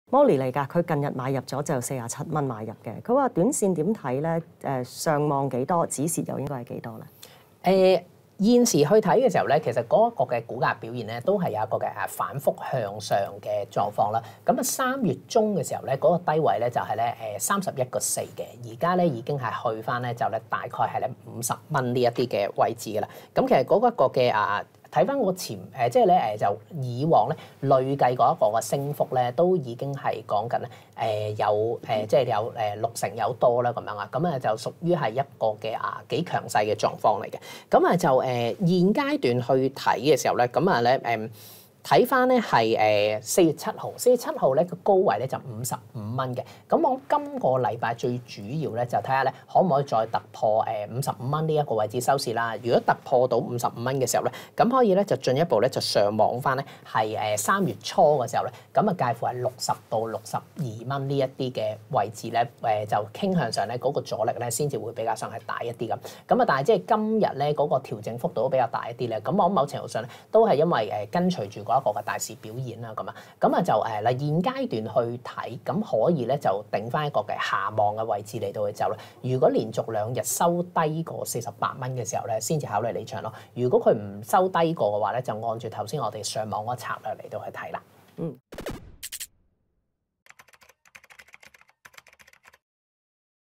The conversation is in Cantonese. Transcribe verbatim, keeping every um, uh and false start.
Molly 嚟㗎，佢近日買入咗就四十七蚊買入嘅。佢話短線點睇咧？誒上望幾多，止蝕又應該係幾多咧？ 誒、呃、現時去睇嘅時候咧，其實嗰一個嘅股價表現咧，都係有一個嘅誒反覆向上嘅狀況啦。咁啊三月中嘅時候咧，嗰、那個低位咧就係咧誒三十一個四嘅，而家咧已經係去翻咧就咧大概係咧五十蚊呢一啲嘅位置㗎啦。咁其實嗰一個嘅啊〜睇翻個前誒，即係咧誒，就以往咧累計嗰一個嘅升幅咧，都已經係講緊咧誒有誒，即係有誒六成有多啦咁樣啊，咁啊就屬於係一個嘅啊幾強勢嘅狀況嚟嘅。咁啊就誒現階段去睇嘅時候咧，咁啊咧誒。睇翻咧係誒四月七號，四月七號咧個高位咧就五十五蚊嘅。咁我今個禮拜最主要咧就睇下咧可唔可以再突破誒五十五蚊呢一個位置收市啦。如果突破到五十五蚊嘅時候咧，咁可以咧就進一步咧就上望翻咧係誒三月初嘅時候咧，咁啊介乎係六十到六十二蚊呢一啲嘅位置咧誒就傾向上咧嗰個阻力咧先至會比較上係大一啲咁。咁啊但係即係今日咧嗰個調整幅度都比較大一啲咧。咁我諗某程度上咧都係因為誒跟隨住嗰一個嘅大市表現啦，咁啊，咁啊就誒嗱現階段去睇，咁可以咧就定翻一個嘅下望嘅位置嚟到去走啦。如果連續兩日收低過四十八蚊嘅時候咧，先至考慮離場咯。如果佢唔收低過嘅話咧，就按住頭先我哋上網嗰個策略嚟到去睇啦。嗯。